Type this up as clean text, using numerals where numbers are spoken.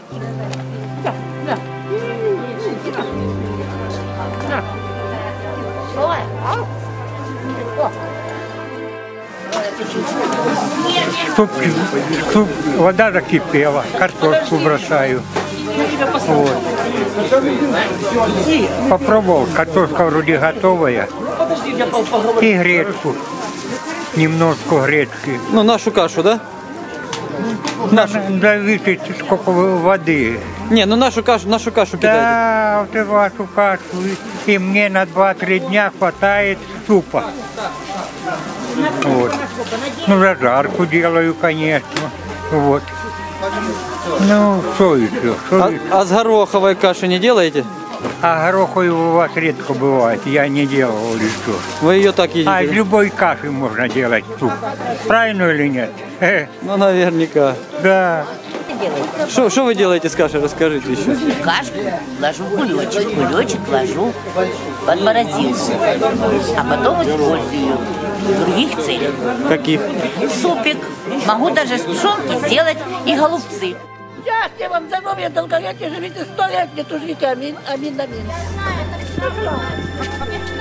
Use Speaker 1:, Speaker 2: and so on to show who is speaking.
Speaker 1: Чтоб вода закипела, картошку бросаю. Вот. Попробовал, картошка вроде готовая. И гречку. Немножко гречки.
Speaker 2: Ну, нашу кашу, да?
Speaker 1: Да видите, сколько воды.
Speaker 2: Не, ну нашу кашу кидайте.
Speaker 1: Да, вот и вашу кашу. И мне на 2-3 дня хватает супа. Вот. Ну, зажарку делаю, конечно. Вот. Ну, что еще?
Speaker 2: А с гороховой каши не делаете?
Speaker 1: А гороховой у вас редко бывает, я не делал еще.
Speaker 2: Вы ее так едите?
Speaker 1: А из любой каши можно делать суп. Правильно или нет?
Speaker 2: Ну, наверняка.
Speaker 1: Да.
Speaker 2: Что вы делаете с кашей, расскажите еще.
Speaker 3: Кашку ложу в кулечек ложу под морозилку, а потом использую ее в других целях.
Speaker 2: Каких?
Speaker 3: Супик, могу даже с тушенки сделать и голубцы.
Speaker 4: Счастья вам, здоровья, долголетия, живите 100 лет, не тужите, аминь, аминь, аминь.